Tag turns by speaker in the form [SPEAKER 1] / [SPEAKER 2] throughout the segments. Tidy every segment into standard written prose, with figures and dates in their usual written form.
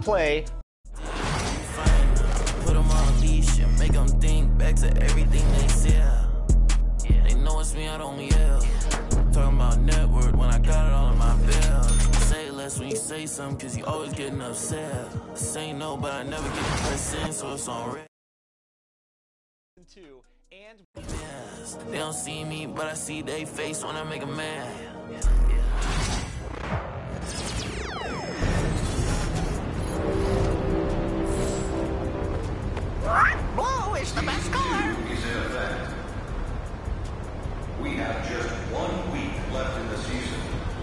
[SPEAKER 1] play.
[SPEAKER 2] Put them on leash and make them think back to everything they said. They know it's me, I don't yell. Talking about net worth when I got it all in my bill. Say less when you say something, cause you always getting upset. Say no, but I never get the press in, so it's on red.
[SPEAKER 1] And
[SPEAKER 2] Yes, they don't see me, but I see they face when I make a man.
[SPEAKER 3] Blue is the best color.
[SPEAKER 4] Is in effect. We have just 1 week left in the season.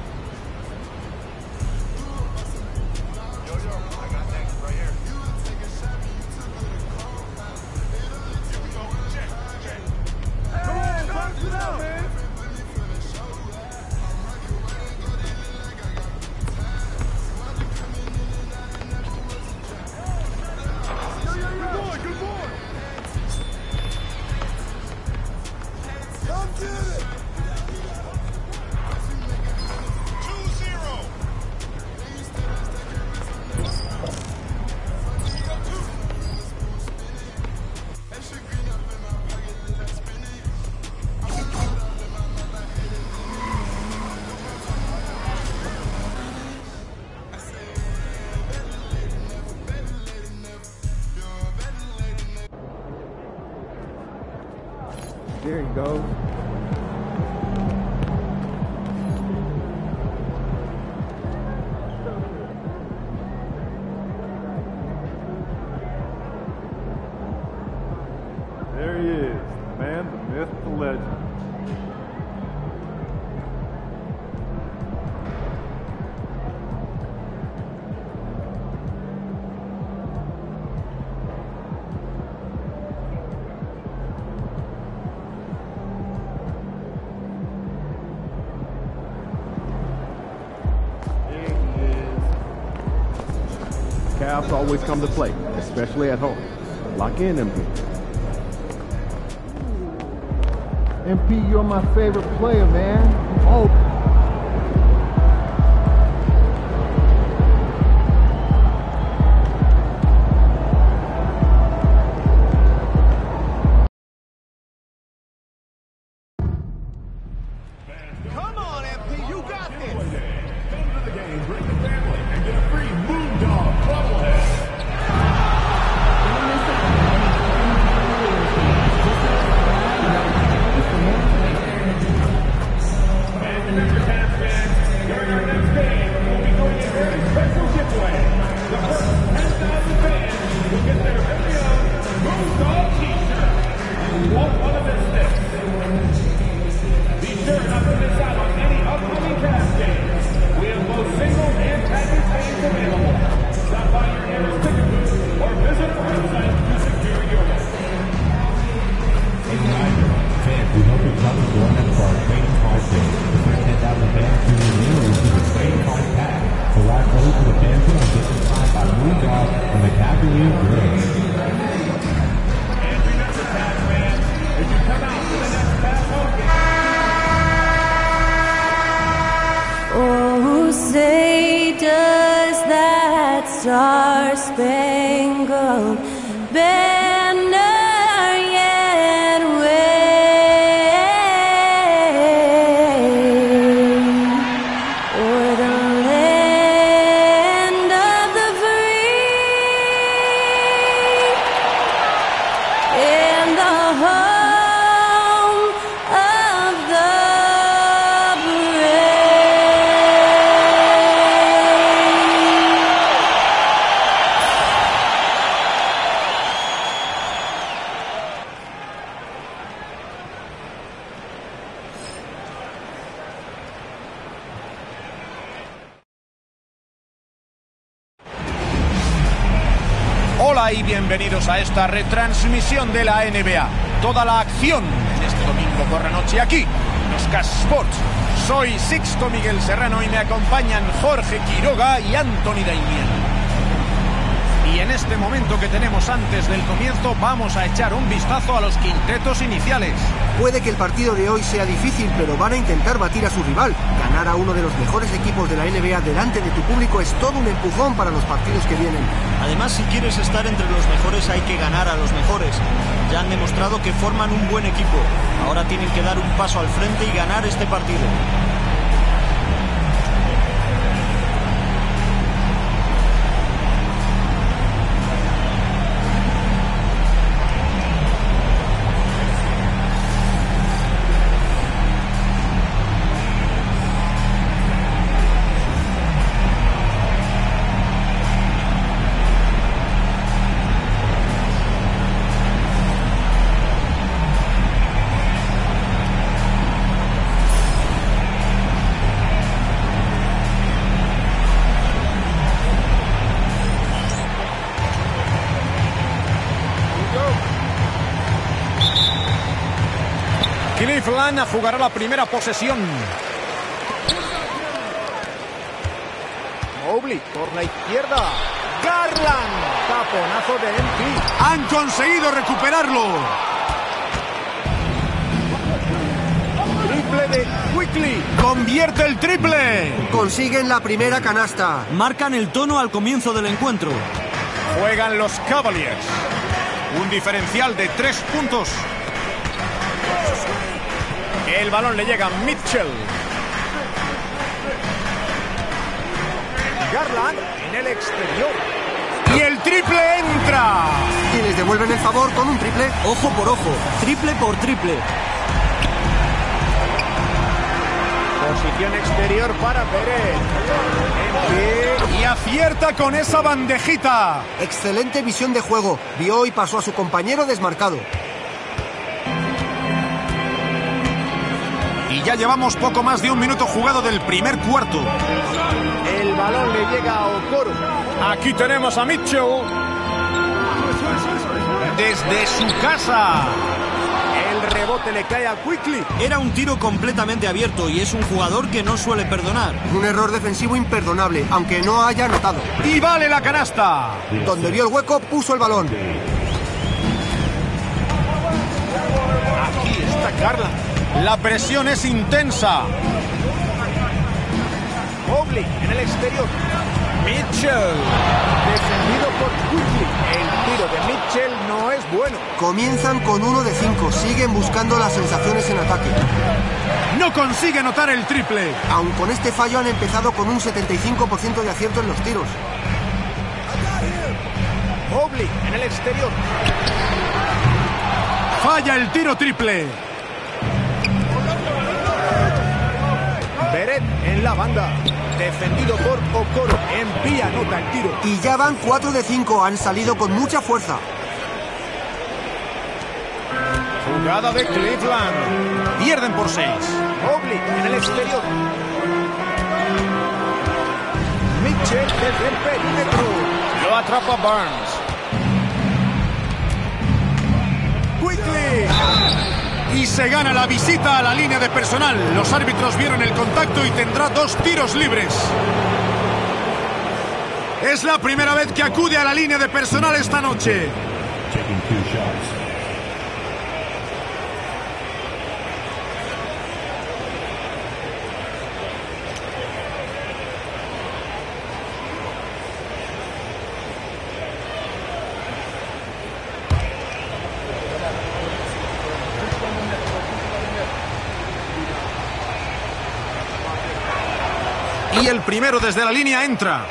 [SPEAKER 5] Yo, I got next right here. Come on, box it out, man. Good boy. Come get it. 2-0.
[SPEAKER 6] There you go. There he is, the man, the myth, the legend. Cavs always come to play, especially at home. Lock in, MP. MP, you're my favorite player, man. Oh.
[SPEAKER 5] Come on, MP, you got this. Come to the game, bring the family, and get a free Moondog bobblehead. And Mr. Cavs fans, during our next game, we'll be doing a very special giveaway. The first 10,000 fans will get their very own Moondog t-shirt. You won't want to miss this. Be sure not to miss out on any upcoming Cavs games. We have both single and package games available. Stop by your nearest ticket booth or visit our website to secure yours.
[SPEAKER 7] Hey guys, fans, we hope you come and join us for our trading card day. The first 10,000 fans who will receive a trading card pack. So ride over to the fan zone and get some signed by Moondog and the Cavalier Grill.
[SPEAKER 5] And remember, Cavs fans, if you come out to the next Cavs home game,
[SPEAKER 8] Oh, say does that star-spangled banner yet wave o'er the land of the free and the home of the brave?
[SPEAKER 9] Hola y bienvenidos a esta retransmisión de la NBA. Toda la acción en este domingo por la noche aquí, en los Cash Sports. Soy Sixto Miguel Serrano y me acompañan Jorge Quiroga y Anthony Daimiel. Y En este momento que tenemos antes del comienzo, vamos a echar un vistazo a los quintetos iniciales.
[SPEAKER 1] Puede que el partido de hoy sea difícil, pero van a intentar batir a su rival. Ganar a uno de los mejores equipos de la NBA delante de tu público es todo un empujón para los partidos que vienen.
[SPEAKER 10] Además, si quieres estar entre los mejores, hay que ganar a los mejores. Ya han demostrado que forman un buen equipo. Ahora tienen que dar un paso al frente y ganar este partido.
[SPEAKER 9] Cleveland jugará la primera posesión. Mobley por la izquierda. Garland. Taponazo de MP. Han conseguido recuperarlo. Triple de Quickley. Convierte el triple.
[SPEAKER 1] Consiguen la primera canasta.
[SPEAKER 10] Marcan el tono al comienzo del encuentro.
[SPEAKER 9] Juegan los Cavaliers. Un diferencial de 3 puntos. El balón le llega a Mitchell. Garland en el exterior. Y el triple entra.
[SPEAKER 1] Y les devuelven el favor con un triple.
[SPEAKER 10] Ojo por ojo, triple por triple.
[SPEAKER 9] Posición exterior para Pérez. En pie y acierta con esa bandejita.
[SPEAKER 1] Excelente visión de juego. Vio y pasó a su compañero desmarcado.
[SPEAKER 9] Y ya llevamos poco más de un minuto jugado del primer cuarto. El balón le llega a Okoro. Aquí tenemos a Mitchell. Desde su casa. El rebote le cae a Quickley.
[SPEAKER 10] Era un tiro completamente abierto y es un jugador que no suele perdonar.
[SPEAKER 1] Un error defensivo imperdonable, aunque no haya anotado.
[SPEAKER 9] Y vale la canasta.
[SPEAKER 1] Donde vio el hueco, puso el balón.
[SPEAKER 9] Aquí está Garland. La presión es intensa. Mobley en el exterior. Mitchell. Defendido por Quickley. El tiro de Mitchell no es bueno.
[SPEAKER 1] Comienzan con 1 de 5. Siguen buscando las sensaciones en ataque.
[SPEAKER 9] No consigue anotar el triple.
[SPEAKER 1] Aun con este fallo han empezado con un 75% de acierto en los tiros.
[SPEAKER 9] Mobley en el exterior. Falla el tiro triple. Beret en la banda. Defendido por Okoro. Envía, anota el tiro.
[SPEAKER 1] Y ya van 4 de 5. Han salido con mucha fuerza.
[SPEAKER 9] Jugada de Cleveland. Pierden por 6. Mobley en el exterior. Mitchell desde el perímetro. Lo atrapa Barnes. Quickley. Y se gana la visita a la línea de personal. Los árbitros vieron el contacto y tendrá 2 tiros libres. Es la primera vez que acude a la línea de personal esta noche. Y el primero desde la línea entra.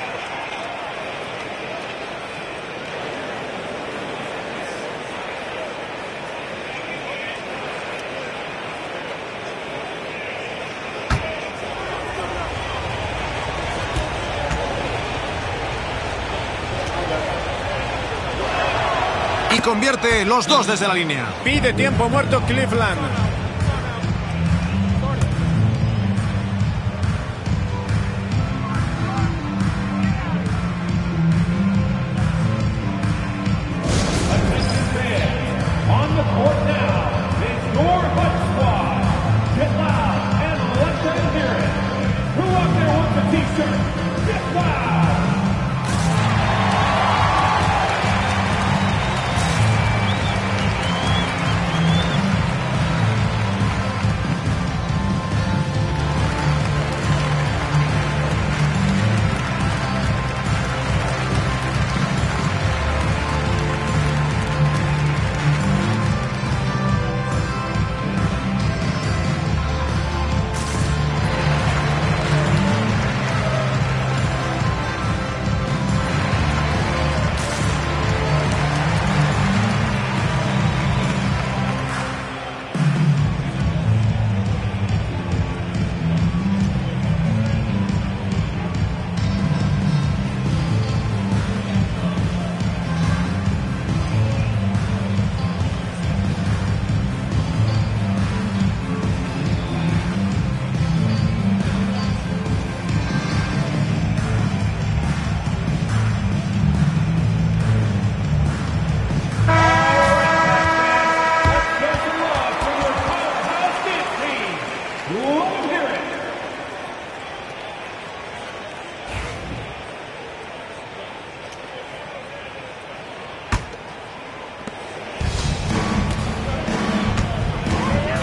[SPEAKER 9] Y convierte los 2 desde la línea. Pide tiempo muerto Cleveland.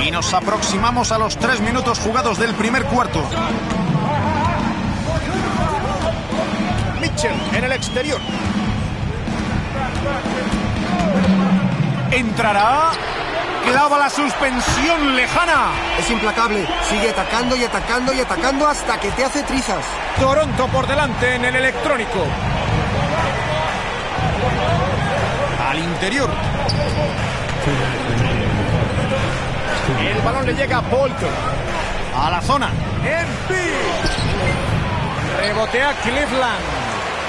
[SPEAKER 9] Y nos aproximamos a los 3 minutos jugados del primer cuarto. Mitchell en el exterior. Entrará. Clava la suspensión lejana.
[SPEAKER 1] Es implacable. Sigue atacando y atacando y atacando hasta que te hace trizas.
[SPEAKER 9] Toronto por delante en el electrónico. Al interior. El balón le llega a Bolton. A la zona. MP. Rebotea Cleveland.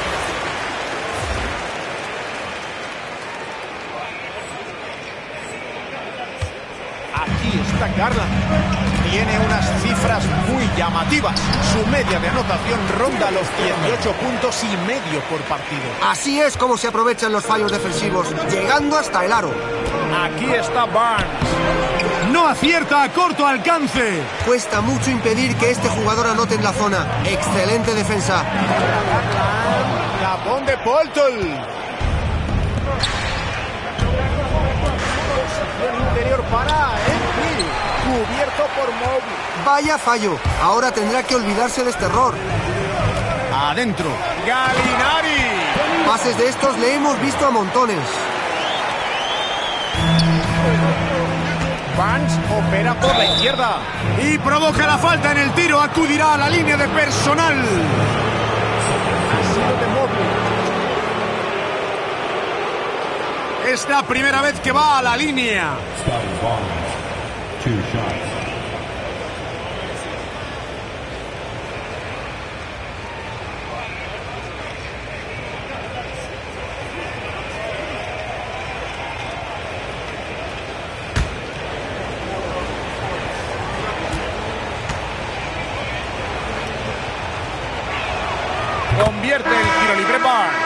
[SPEAKER 9] Aquí está Garland. Tiene unas cifras muy llamativas. Su media de anotación ronda los 18 puntos y medio por partido.
[SPEAKER 1] Así es como se aprovechan los fallos defensivos, llegando hasta el aro.
[SPEAKER 9] Aquí está Barnes. No acierta a corto alcance.
[SPEAKER 1] Cuesta mucho impedir que este jugador anote en la zona. Excelente defensa.
[SPEAKER 9] La pon de Bolton. Interior para Henry, cubierto por Mobley.
[SPEAKER 1] Vaya fallo. Ahora tendrá que olvidarse de este error.
[SPEAKER 9] Adentro. Gallinari.
[SPEAKER 1] Pases de estos le hemos visto a montones.
[SPEAKER 9] Barnes opera por la izquierda y provoca la falta en el tiro. Acudirá a la línea de personal. Ha sido de Mobley. Es la primera vez que va a la línea. Convierte el tiro libre Barnes.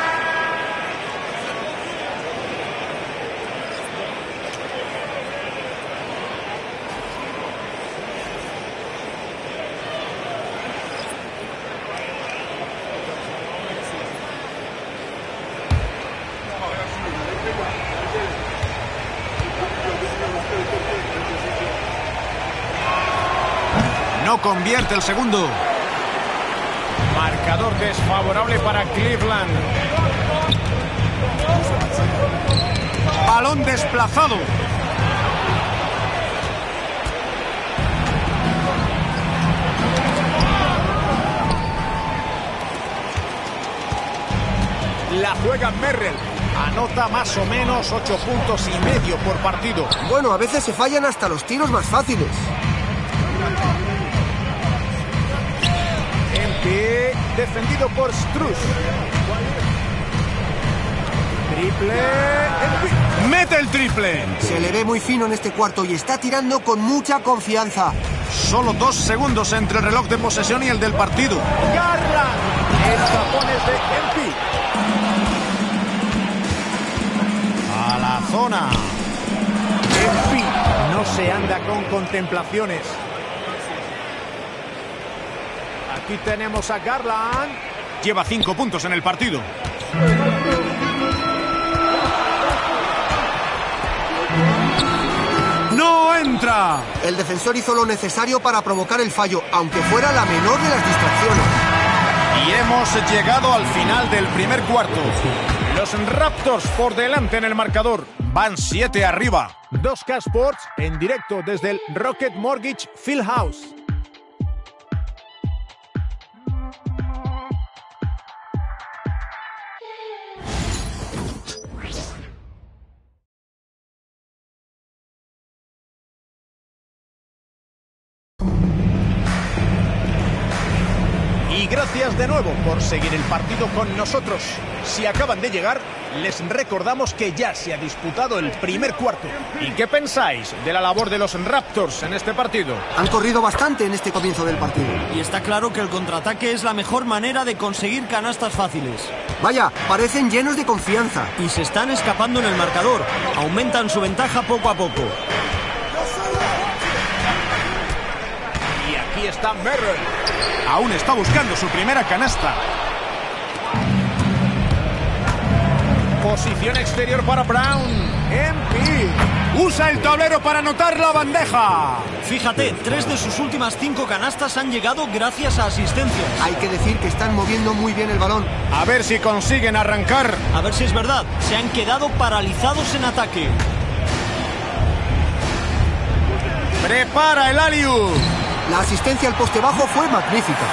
[SPEAKER 9] No convierte el segundo. Marcador desfavorable para Cleveland. Balón desplazado. La juega Merrell. Anota más o menos 8 puntos y medio por partido.
[SPEAKER 1] Bueno, a veces se fallan hasta los tiros más fáciles.
[SPEAKER 9] Defendido por Strus. Triple. Mete el triple.
[SPEAKER 1] Se le ve muy fino en este cuarto y está tirando con mucha confianza.
[SPEAKER 9] Solo 2 segundos entre el reloj de posesión y el del partido. Garland. El tapón es de MP. A la zona. MP no se anda con contemplaciones. Aquí tenemos a Garland. Lleva 5 puntos en el partido. ¡No entra!
[SPEAKER 1] El defensor hizo lo necesario para provocar el fallo, aunque fuera la menor de las distracciones.
[SPEAKER 9] Y hemos llegado al final del primer cuarto. Los Raptors por delante en el marcador. Van 7 arriba. 2K Sports en directo desde el Rocket Mortgage Fieldhouse. Y gracias de nuevo por seguir el partido con nosotros. Si acaban de llegar, les recordamos que ya se ha disputado el primer cuarto. ¿Y qué pensáis de la labor de los Raptors en este partido?
[SPEAKER 1] Han corrido bastante en este comienzo del partido.
[SPEAKER 10] Y está claro que el contraataque es la mejor manera de conseguir canastas fáciles.
[SPEAKER 1] Vaya, parecen llenos de confianza.
[SPEAKER 10] Y se están escapando en el marcador. Aumentan su ventaja poco a poco.
[SPEAKER 9] Y aquí está Merrell. Aún está buscando su primera canasta. Posición exterior para Brown. MP. Usa el tablero para anotar la bandeja.
[SPEAKER 10] Fíjate, 3 de sus últimas 5 canastas han llegado gracias a asistencias.
[SPEAKER 1] Hay que decir que están moviendo muy bien el balón.
[SPEAKER 9] A ver si consiguen arrancar.
[SPEAKER 10] A ver si es verdad, se han quedado paralizados en ataque.
[SPEAKER 9] Prepara el alley-oop.
[SPEAKER 1] La asistencia al poste bajo fue magnífica.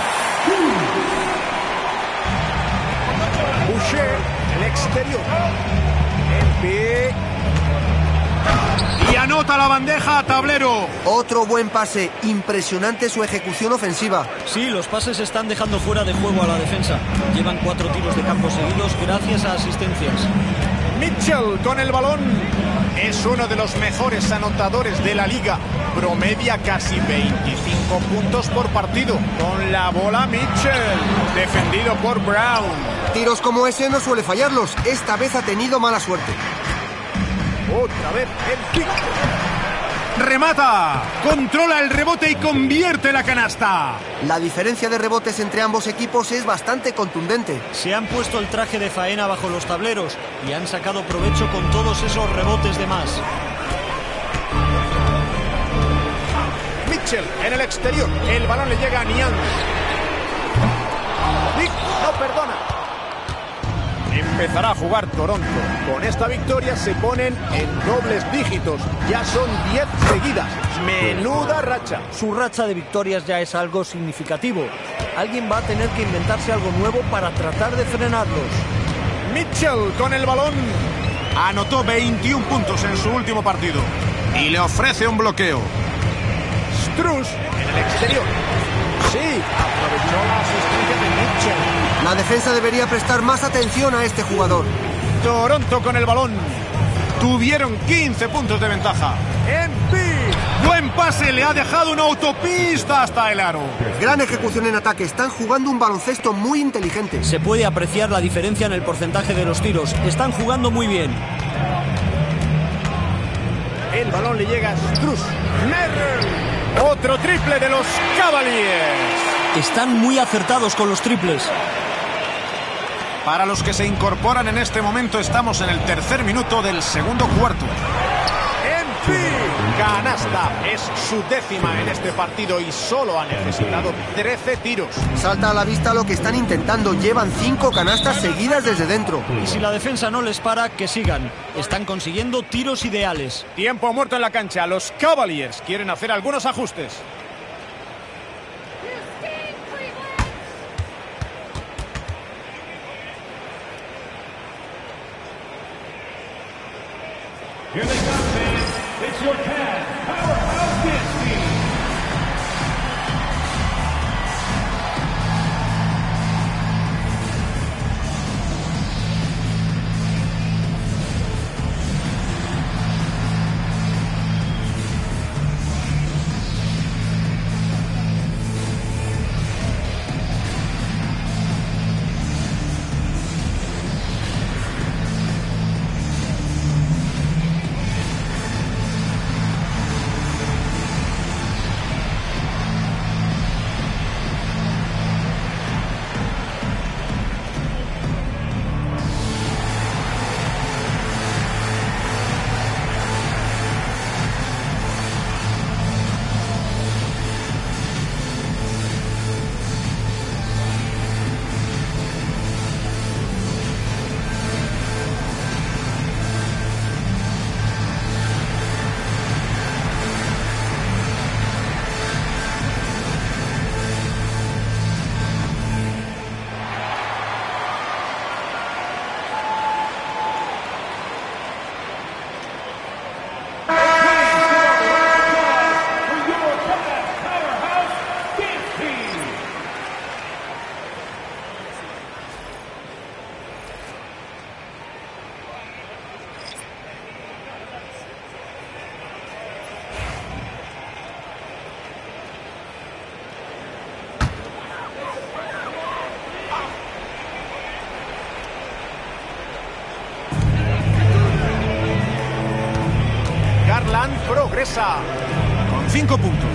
[SPEAKER 9] Boucher, el exterior. MP. Y anota la bandeja a tablero.
[SPEAKER 1] Otro buen pase. Impresionante su ejecución ofensiva.
[SPEAKER 10] Sí, los pases están dejando fuera de juego a la defensa. Llevan 4 tiros de campo seguidos gracias a asistencias.
[SPEAKER 9] Mitchell con el balón. Es uno de los mejores anotadores de la liga. Promedia casi 25 puntos por partido. Con la bola Mitchell. Defendido por Brown.
[SPEAKER 1] Tiros como ese no suele fallarlos. Esta vez ha tenido mala suerte.
[SPEAKER 9] Otra vez el pick. Remata. Controla el rebote y convierte la canasta.
[SPEAKER 1] La diferencia de rebotes entre ambos equipos es bastante contundente.
[SPEAKER 10] Se han puesto el traje de faena bajo los tableros y han sacado provecho con todos esos rebotes de más.
[SPEAKER 9] Mitchell en el exterior. El balón le llega a Niang. Nick no perdona. Empezará a jugar Toronto. Con esta victoria se ponen en dobles dígitos. Ya son 10 seguidas. Menuda racha.
[SPEAKER 10] Su racha de victorias ya es algo significativo. Alguien va a tener que inventarse algo nuevo para tratar de frenarlos.
[SPEAKER 9] Mitchell con el balón. Anotó 21 puntos en su último partido. Y le ofrece un bloqueo. Strus en el exterior. Sí, aprovechó la asistencia de Mitchell.
[SPEAKER 1] La defensa debería prestar más atención a este jugador.
[SPEAKER 9] Toronto con el balón. Tuvieron 15 puntos de ventaja. MP. Buen pase, le ha dejado una autopista hasta el aro.
[SPEAKER 1] Gran ejecución en ataque. Están jugando un baloncesto muy inteligente.
[SPEAKER 10] Se puede apreciar la diferencia en el porcentaje de los tiros. Están jugando muy bien.
[SPEAKER 9] El balón le llega a Strus. Merrill. Otro triple de los Cavaliers.
[SPEAKER 10] Están muy acertados con los triples.
[SPEAKER 9] Para los que se incorporan en este momento, estamos en el tercer minuto del segundo cuarto. MP. Canasta. Es su 10ª en este partido y solo ha necesitado 13 tiros.
[SPEAKER 1] Salta a la vista lo que están intentando. Llevan 5 canastas seguidas desde dentro.
[SPEAKER 10] Y si la defensa no les para, que sigan. Están consiguiendo tiros ideales.
[SPEAKER 9] Tiempo muerto en la cancha. Los Cavaliers quieren hacer algunos ajustes.
[SPEAKER 5] Here they come, fans. It's your Cavs Powerhouse Dance Team.
[SPEAKER 9] Garland progresa con 5 puntos.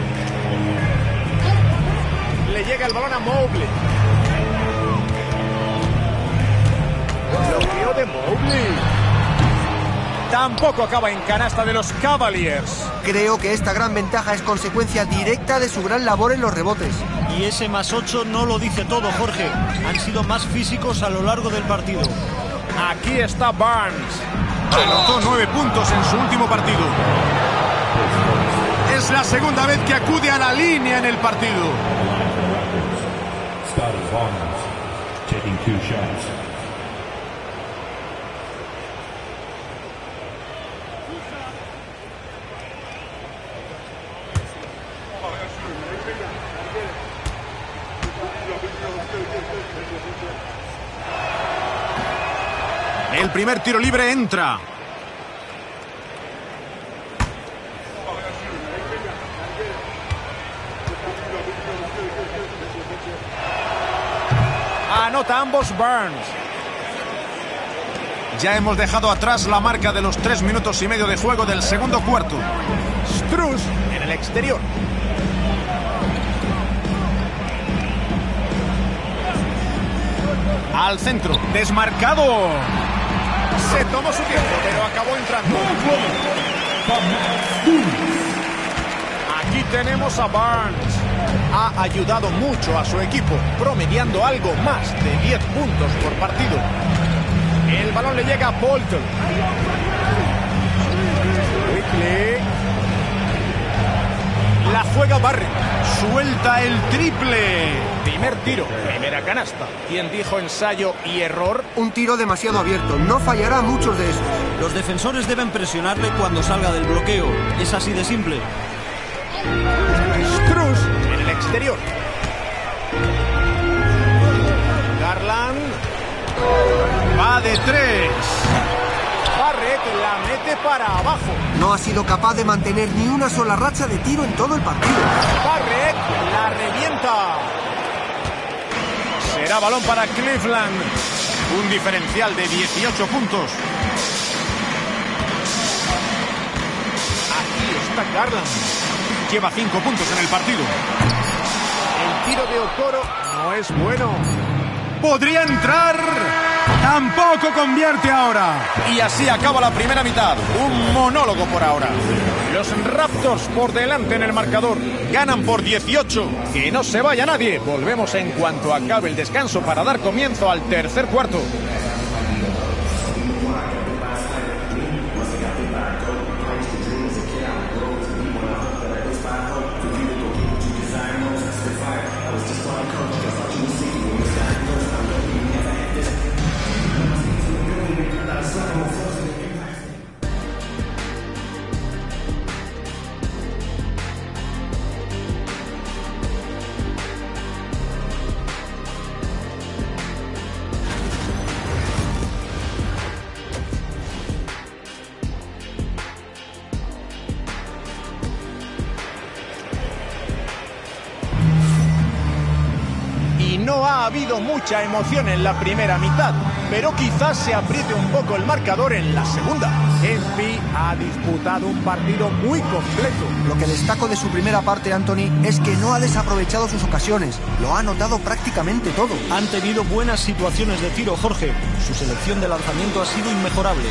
[SPEAKER 9] Le llega el balón a Mobley. Bloqueó de Mobley. Tampoco acaba en canasta de los Cavaliers.
[SPEAKER 1] Creo que esta gran ventaja es consecuencia directa de su gran labor en los rebotes.
[SPEAKER 10] Y ese +8 no lo dice todo, Jorge. Han sido más físicos a lo largo del partido.
[SPEAKER 9] Aquí está Barnes. Anotó 9 puntos en su último partido. Es la segunda vez que acude a la línea en el partido.
[SPEAKER 7] Scotty Barnes taking 2 shots.
[SPEAKER 9] El primer tiro libre entra. Anota ambos Barnes. Ya hemos dejado atrás la marca de los 3 minutos y medio de juego del segundo cuarto. Strus en el exterior. Al centro, desmarcado. Se tomó su tiempo, pero acabó entrando. Aquí tenemos a Barnes. Ha ayudado mucho a su equipo, promediando algo más de 10 puntos por partido. El balón le llega a Bolton. Quickly. La juega Barrett. Suelta el triple. Primer tiro, primera canasta. ¿Quién dijo ensayo y error?
[SPEAKER 1] Un tiro demasiado abierto. No fallará muchos de esos.
[SPEAKER 10] Los defensores deben presionarle cuando salga del bloqueo. Es así de simple.
[SPEAKER 9] Strus en el exterior. Garland. Va de 3. Barrett la mete para abajo.
[SPEAKER 1] No ha sido capaz de mantener ni una sola racha de tiro en todo el partido.
[SPEAKER 9] Barrett la revienta. Será balón para Cleveland. Un diferencial de 18 puntos. Aquí está Garland. Lleva 5 puntos en el partido. El tiro de Okoro no es bueno. Podría entrar. Tampoco convierte ahora. Y así acaba la primera mitad. Un monólogo por ahora. Los Raptors por delante en el marcador. Ganan por 18. Que no se vaya nadie. Volvemos en cuanto acabe el descanso para dar comienzo al tercer cuarto. No ha habido mucha emoción en la primera mitad, pero quizás se apriete un poco el marcador en la segunda. MP ha disputado un partido muy completo.
[SPEAKER 1] Lo que destaco de su primera parte, Anthony, es que no ha desaprovechado sus ocasiones. Lo ha anotado prácticamente todo.
[SPEAKER 10] Han tenido buenas situaciones de tiro, Jorge. Su selección de lanzamiento ha sido inmejorable.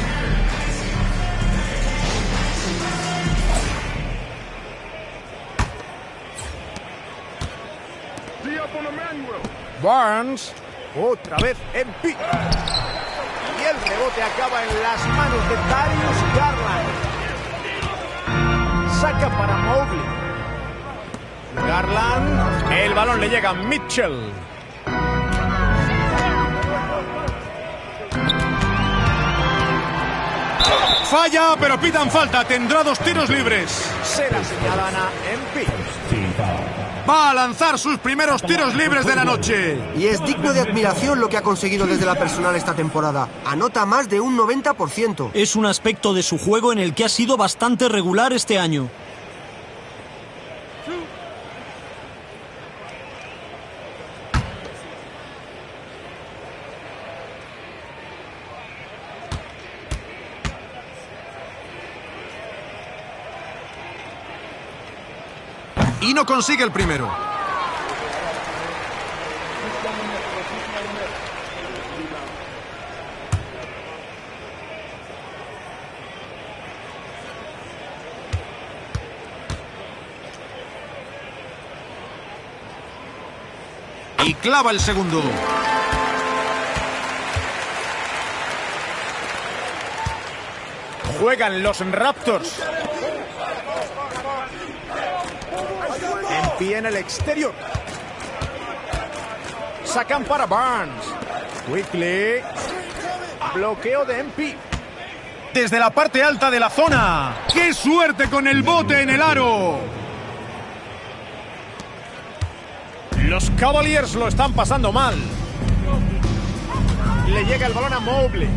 [SPEAKER 9] Barnes, otra vez MP. Y el rebote acaba en las manos de Darius Garland. Saca para Mobley. Garland, el balón le llega a Mitchell. Falla, pero pitan falta. Tendrá 2 tiros libres. Se la señalan a MP. Va a lanzar sus primeros tiros libres de la noche.
[SPEAKER 1] Y es digno de admiración lo que ha conseguido desde la personal esta temporada. Anota más de un 90%.
[SPEAKER 10] Es un aspecto de su juego en el que ha sido bastante regular este año.
[SPEAKER 9] Y no consigue el primero. Y clava el segundo. Juegan los Raptors. En pie en el exterior. Sacan para Barnes. Quickly. Bloqueo de MP. Desde la parte alta de la zona. ¡Qué suerte con el bote en el aro! Los Cavaliers lo están pasando mal. Le llega el balón a Mobley.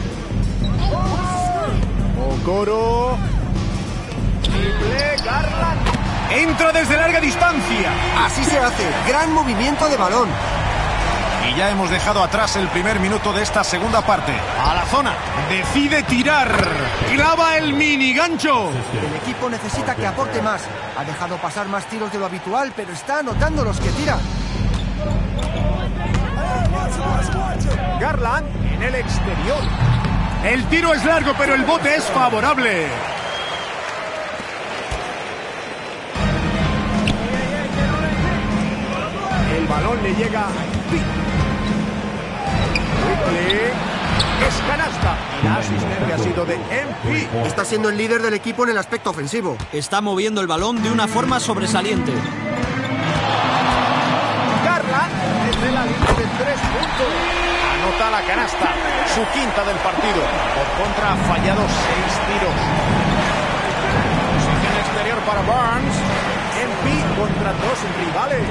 [SPEAKER 9] Okoro. Triple Garland. Entra desde larga distancia.
[SPEAKER 1] Así se hace. Gran movimiento de balón.
[SPEAKER 9] Y ya hemos dejado atrás el primer minuto de esta segunda parte. A la zona. Decide tirar. Clava el mini gancho.
[SPEAKER 1] El equipo necesita que aporte más. Ha dejado pasar más tiros de lo habitual, pero está anotando los que tira.
[SPEAKER 9] Garland en el exterior. El tiro es largo, pero el bote es favorable. El balón le llega a Pitt. Es canasta. La asistencia ha sido de MP.
[SPEAKER 1] Está siendo el líder del equipo en el aspecto ofensivo.
[SPEAKER 10] Está moviendo el balón de una forma sobresaliente.
[SPEAKER 9] Garland desde la línea de 3 puntos. Anota la canasta. Su quinta del partido. Por contra ha fallado 6 tiros. Posición exterior para Barnes. MP contra 2 rivales.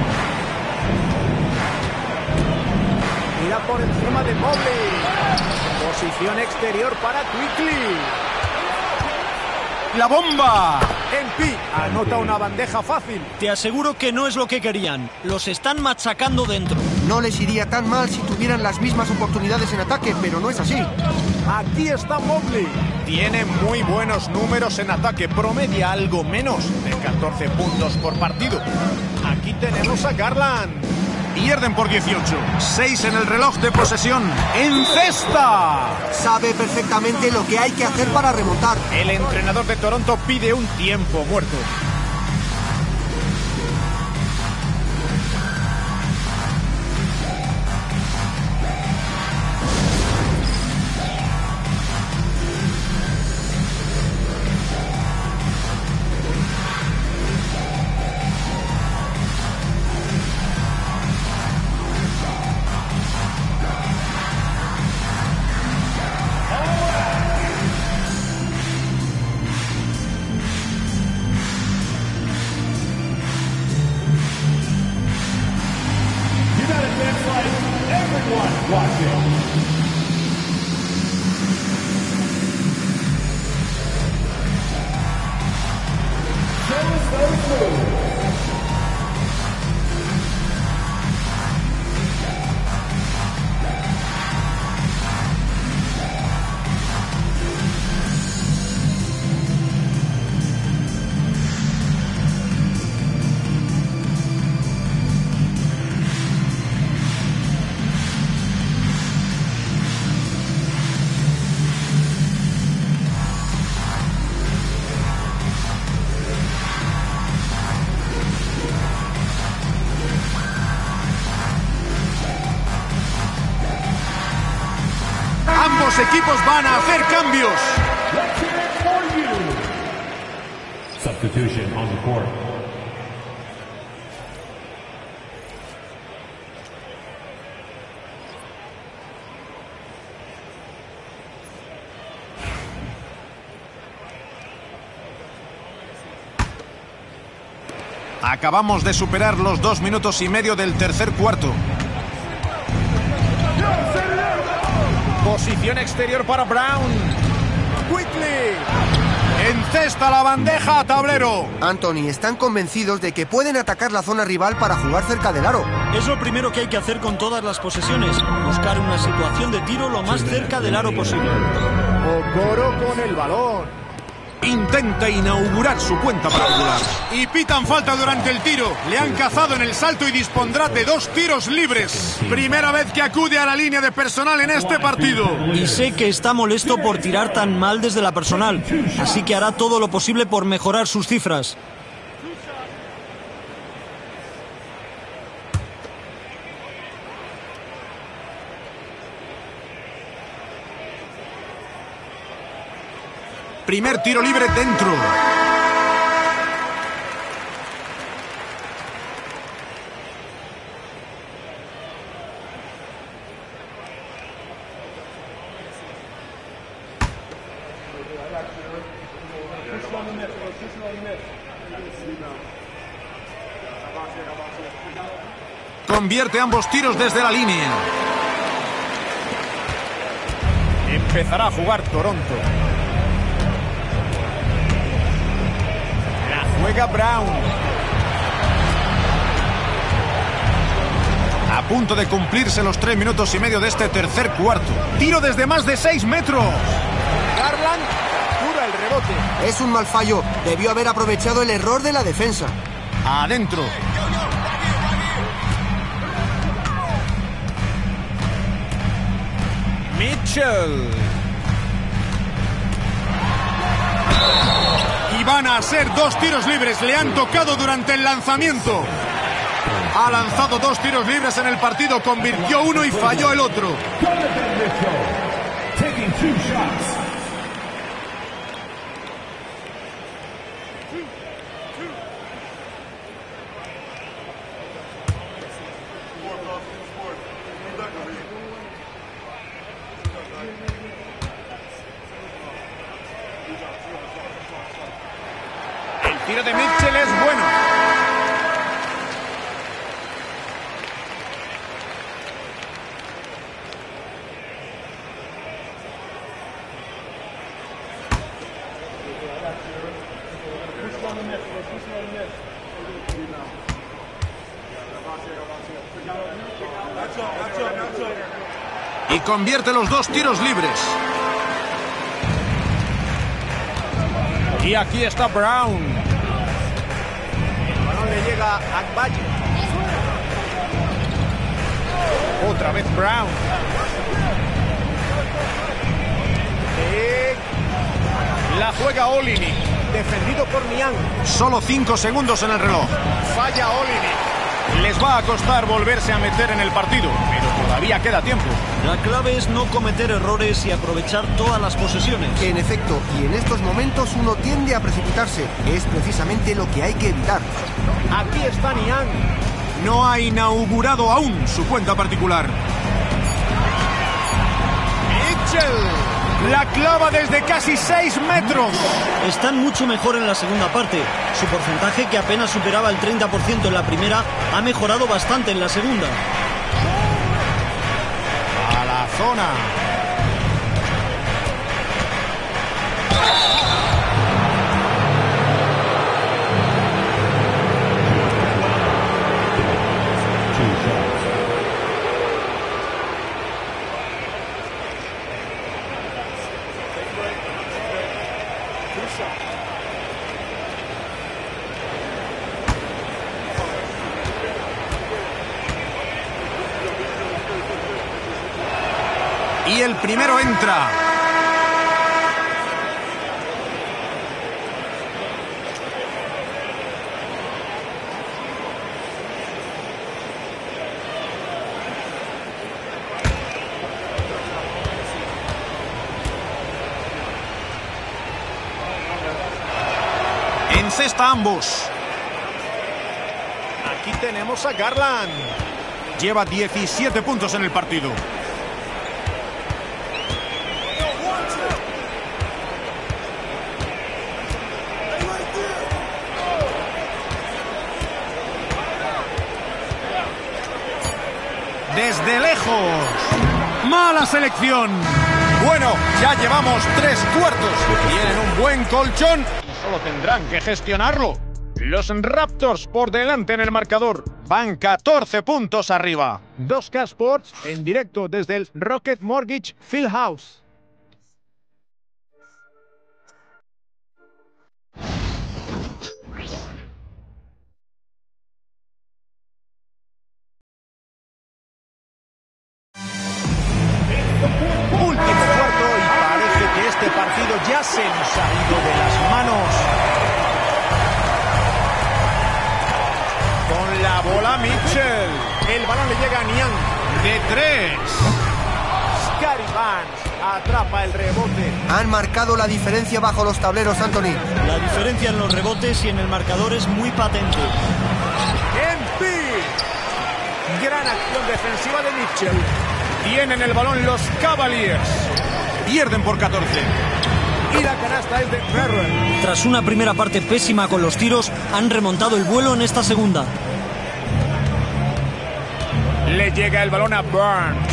[SPEAKER 9] Mira por encima de Mobley. Posición exterior para Quickly. ¡La bomba! MP anota una bandeja fácil.
[SPEAKER 10] Te aseguro que no es lo que querían. Los están machacando dentro.
[SPEAKER 1] No les iría tan mal si tuvieran las mismas oportunidades en ataque, pero no es así.
[SPEAKER 9] Aquí está Mobley. Tiene muy buenos números en ataque. Promedia algo menos de 14 puntos por partido. Aquí tenemos a Garland. Pierden por 18. 6 en el reloj de posesión. ¡En cesta!
[SPEAKER 1] Sabe perfectamente lo que hay que hacer para remontar.
[SPEAKER 9] El entrenador de Toronto pide un tiempo muerto. Ambos equipos van a hacer cambios.
[SPEAKER 7] Substitution on the court.
[SPEAKER 9] Acabamos de superar los 2 minutos y medio del tercer cuarto. Posición exterior para Brown. Quickly. Encesta la bandeja a tablero.
[SPEAKER 1] Anthony, están convencidos de que pueden atacar la zona rival para jugar cerca del aro.
[SPEAKER 10] Es lo primero que hay que hacer con todas las posesiones. Buscar una situación de tiro lo más cerca del aro posible.
[SPEAKER 9] Okoro con el balón. Intenta inaugurar su cuenta particular. Y pitan falta durante el tiro. Le han cazado en el salto y dispondrá de 2 tiros libres. Primera vez que acude a la línea de personal en este partido.
[SPEAKER 10] Y sé que está molesto por tirar tan mal desde la personal. Así que hará todo lo posible por mejorar sus cifras.
[SPEAKER 9] primer tiro libre dentro. Convierte ambos tiros desde la línea. Empezará a jugar Toronto. La juega Brown. A punto de cumplirse los 3 minutos y medio de este tercer cuarto. Tiro desde más de 6 metros. Garland cura el rebote.
[SPEAKER 1] Es un mal fallo. Debió haber aprovechado el error de la defensa.
[SPEAKER 9] Adentro. Mitchell. Y van a ser 2 tiros libres. Le han tocado durante el lanzamiento. Ha lanzado 2 tiros libres en el partido. Convirtió uno y falló el otro. El tiro de Mitchell es bueno. Y convierte los 2 tiros libres. Y aquí está Brown. El balón le llega a Agbaji. Otra vez Brown. La juega Olynyk. Defendido por Niang. Solo 5 segundos en el reloj. Falla Olynyk. Les va a costar volverse a meter en el partido, pero todavía queda tiempo.
[SPEAKER 10] La clave es no cometer errores y aprovechar todas las posesiones.
[SPEAKER 1] En efecto, y en estos momentos uno tiende a precipitarse. Es precisamente lo que hay que evitar.
[SPEAKER 9] Aquí está Niang. No ha inaugurado aún su cuenta particular. Mitchell. La clava desde casi 6 metros.
[SPEAKER 10] Están mucho mejor en la segunda parte. Su porcentaje, que apenas superaba el 30% en la primera, ha mejorado bastante en la segunda.
[SPEAKER 9] A la zona. Y el primero entra. Encesta ambos. Aquí tenemos a Garland. Lleva 17 puntos en el partido. Desde lejos. Mala selección. Bueno, ya llevamos 3 cuartos. Tienen un buen colchón y solo tendrán que gestionarlo. Los Raptors por delante en el marcador. Van 14 puntos arriba.
[SPEAKER 11] 2K Sports en directo desde el Rocket Mortgage Fieldhouse.
[SPEAKER 9] Último cuarto y parece que este partido ya se nos ha ido de las manos. Con la bola Mitchell. El balón le llega a Niang. De 3. Gary Barnes atrapa el rebote.
[SPEAKER 1] Han marcado la diferencia bajo los tableros, Anthony.
[SPEAKER 10] La diferencia en los rebotes y en el marcador es muy patente.
[SPEAKER 9] MP. Gran acción defensiva de Mitchell. Tienen el balón los Cavaliers. Pierden por 14. Y la canasta es de Merrill.
[SPEAKER 10] Tras una primera parte pésima con los tiros, han remontado el vuelo en esta segunda.
[SPEAKER 9] Le llega el balón a Barnes.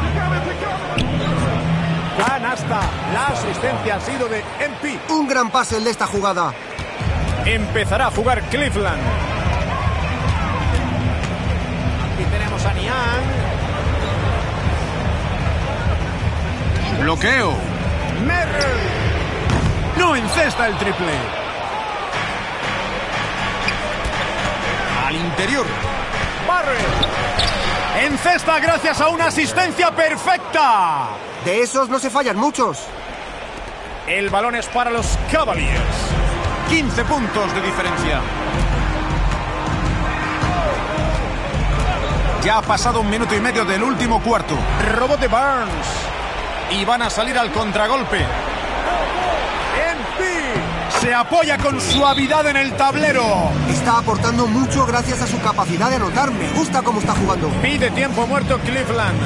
[SPEAKER 9] Canasta. La asistencia ha sido de MP.
[SPEAKER 1] Un gran pase el de esta jugada.
[SPEAKER 9] Empezará a jugar Cleveland. Aquí tenemos a Niang. Bloqueo. Merrill. No encesta el triple. Al interior. Barrett. Encesta gracias a una asistencia perfecta.
[SPEAKER 1] De esos no se fallan muchos.
[SPEAKER 9] El balón es para los Cavaliers. 15 puntos de diferencia. Ya ha pasado 1 minuto y medio del último cuarto. Robot de Barnes. Y van a salir al contragolpe. MP se apoya con suavidad en el tablero.
[SPEAKER 1] Está aportando mucho gracias a su capacidad de anotar. Me gusta cómo está jugando.
[SPEAKER 9] Pide tiempo muerto Cleveland.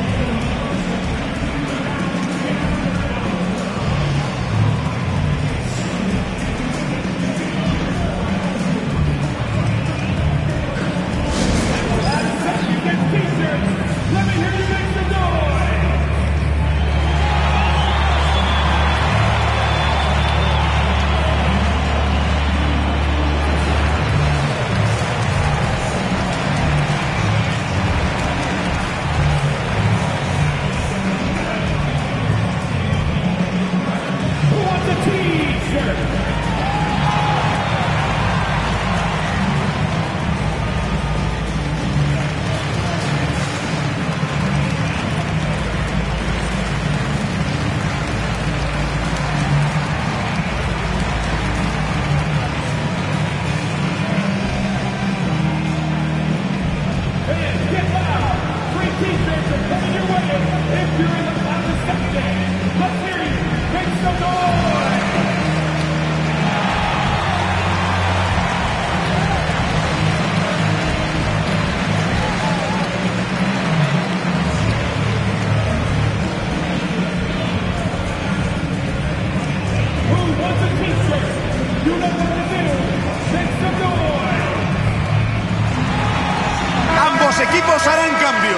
[SPEAKER 9] Ambos equipos harán cambios.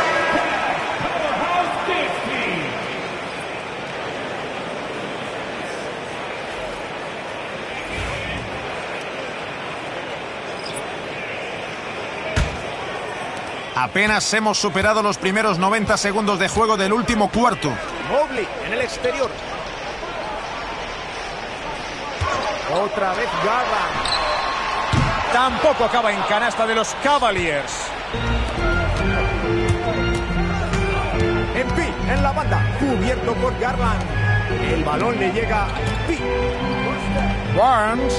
[SPEAKER 9] Apenas hemos superado los primeros 90 segundos de juego del último cuarto. Mobley en el exterior. Otra vez Garland. Tampoco acaba en canasta de los Cavaliers. MP en la banda, cubierto por Garland. El balón le llega a MP. Barnes.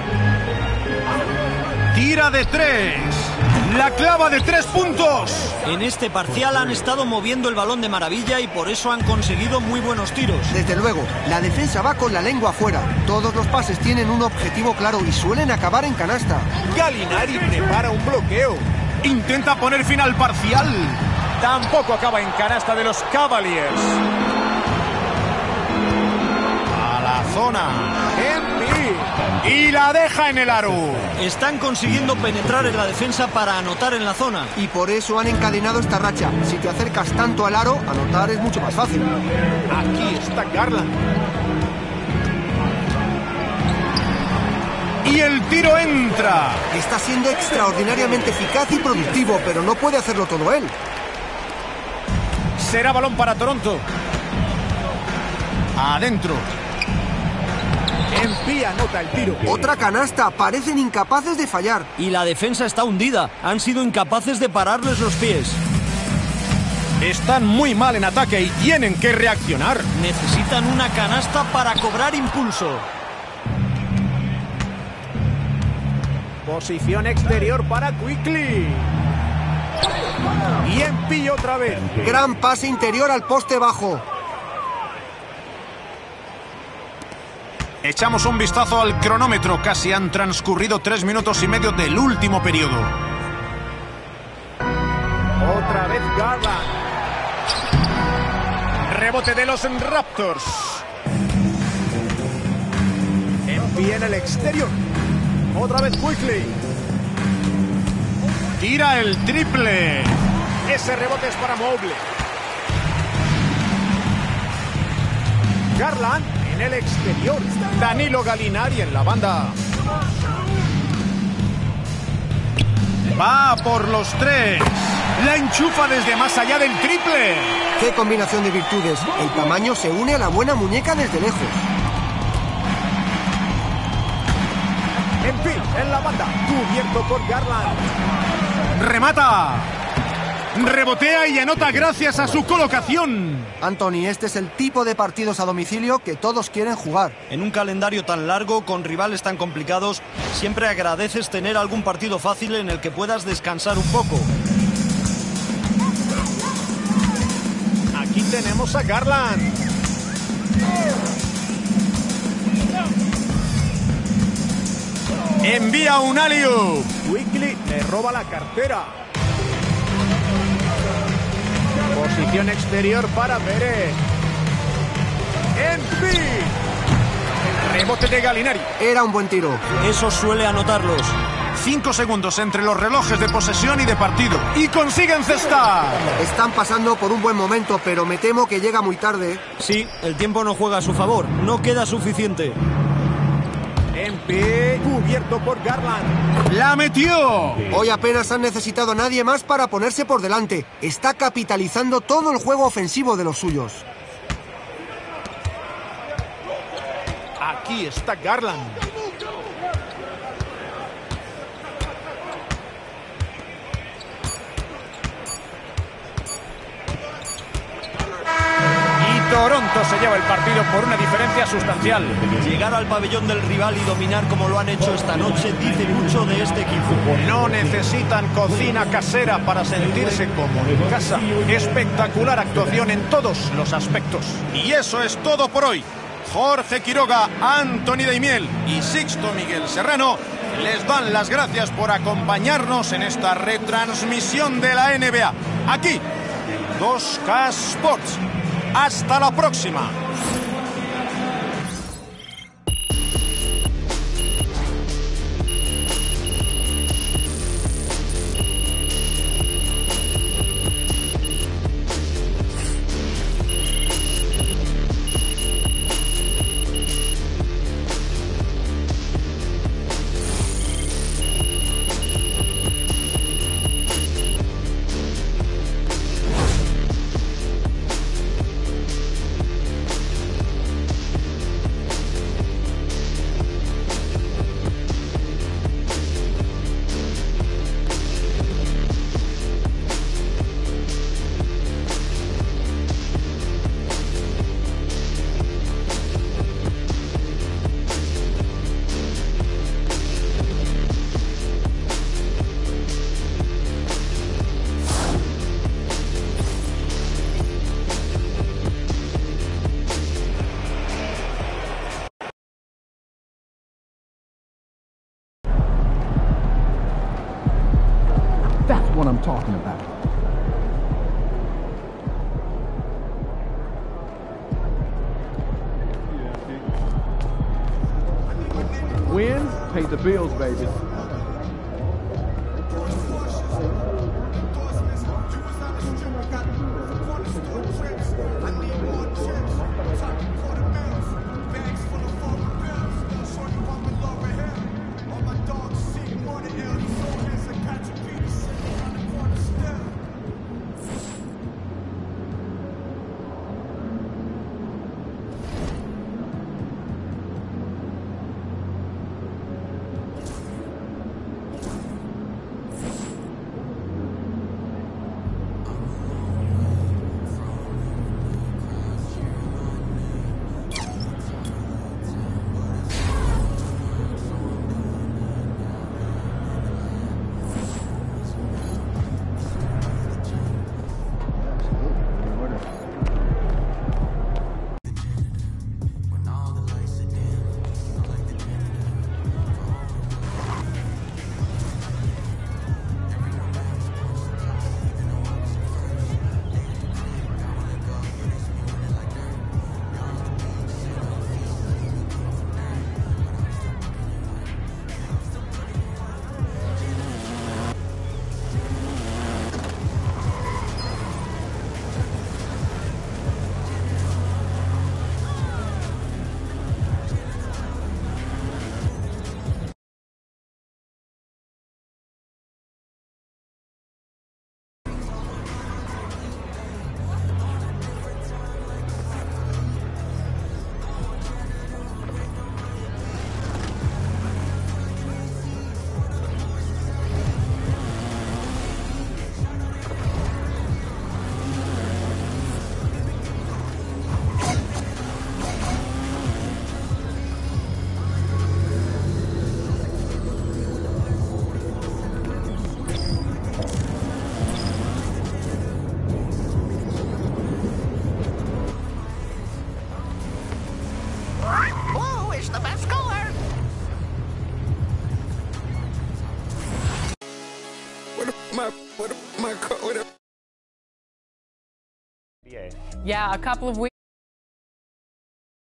[SPEAKER 9] Tira de 3. La clava de 3 puntos.
[SPEAKER 10] En este parcial han estado moviendo el balón de maravilla y por eso han conseguido muy buenos tiros.
[SPEAKER 1] Desde luego, la defensa va con la lengua afuera. Todos los pases tienen un objetivo claro y suelen acabar en canasta.
[SPEAKER 9] Gallinari prepara un bloqueo. Intenta poner fin al parcial. Tampoco acaba en canasta de los Cavaliers. A la zona. Y la deja en el aro.
[SPEAKER 10] Están consiguiendo penetrar en la defensa para anotar en la zona.
[SPEAKER 1] Y por eso han encadenado esta racha. Si te acercas tanto al aro, anotar es mucho más fácil.
[SPEAKER 9] Aquí está Garland. Y el tiro entra.
[SPEAKER 1] Está siendo extraordinariamente eficaz y productivo, pero no puede hacerlo todo él.
[SPEAKER 9] Será balón para Toronto. Adentro. MP anota el tiro.
[SPEAKER 1] Otra canasta. Parecen incapaces de fallar.
[SPEAKER 10] Y la defensa está hundida. Han sido incapaces de pararles los pies.
[SPEAKER 9] Están muy mal en ataque y tienen que reaccionar.
[SPEAKER 10] Necesitan una canasta para cobrar impulso. Posición exterior para Quickly.
[SPEAKER 9] Y Empey otra vez.
[SPEAKER 1] Gran pase interior al poste bajo.
[SPEAKER 9] Echamos un vistazo al cronómetro. Casi han transcurrido 3 minutos y medio del último periodo.
[SPEAKER 11] Otra vez Garland.
[SPEAKER 9] Rebote de los Raptors.
[SPEAKER 11] Empey en el exterior. Otra vez Quickly.
[SPEAKER 9] Tira el triple.
[SPEAKER 11] Ese rebote es para Mobley. Garland en el exterior.
[SPEAKER 9] Danilo Gallinari en la banda. Va por los 3. La enchufa desde más allá del triple.
[SPEAKER 1] ¡Qué combinación de virtudes! El tamaño se une a la buena muñeca desde lejos.
[SPEAKER 11] Empey en la banda. Cubierto por Garland.
[SPEAKER 9] Remata. Rebotea y anota gracias a su colocación.
[SPEAKER 1] Anthony, este es el tipo de partidos a domicilio que todos quieren jugar.
[SPEAKER 10] En un calendario tan largo, con rivales tan complicados, siempre agradeces tener algún partido fácil en el que puedas descansar un poco.
[SPEAKER 11] Aquí tenemos a Garland.
[SPEAKER 9] Envía un alley-oop.
[SPEAKER 11] Quickly le roba la cartera. Posición exterior para Pérez. Empey.
[SPEAKER 9] Rebote de Gallinari.
[SPEAKER 1] Era un buen tiro.
[SPEAKER 10] Eso suele anotarlos.
[SPEAKER 9] 5 segundos entre los relojes de posesión y de partido. Y consiguen cestar.
[SPEAKER 1] Están pasando por un buen momento, pero me temo que llega muy tarde.
[SPEAKER 10] Sí, el tiempo no juega a su favor. No queda suficiente.
[SPEAKER 11] Empey cubierto por Garland.
[SPEAKER 9] ¡La metió!
[SPEAKER 1] Hoy apenas han necesitado a nadie más para ponerse por delante. Está capitalizando todo el juego ofensivo de los suyos.
[SPEAKER 11] Aquí está Garland.
[SPEAKER 9] Toronto se lleva el partido por una diferencia sustancial.
[SPEAKER 10] Llegar al pabellón del rival y dominar como lo han hecho esta noche dice mucho de este equipo.
[SPEAKER 9] No necesitan cocina casera para sentirse como en casa. Espectacular actuación en todos los aspectos. Y eso es todo por hoy. Jorge Quiroga, Anthony Daimiel y Sixto Miguel Serrano les dan las gracias por acompañarnos en esta retransmisión de la NBA. Aquí, en 2K Sports. ¡Hasta la próxima!
[SPEAKER 6] That's what I'm talking about. Wins pay the bills, baby.
[SPEAKER 12] Yeah, a couple of weeks.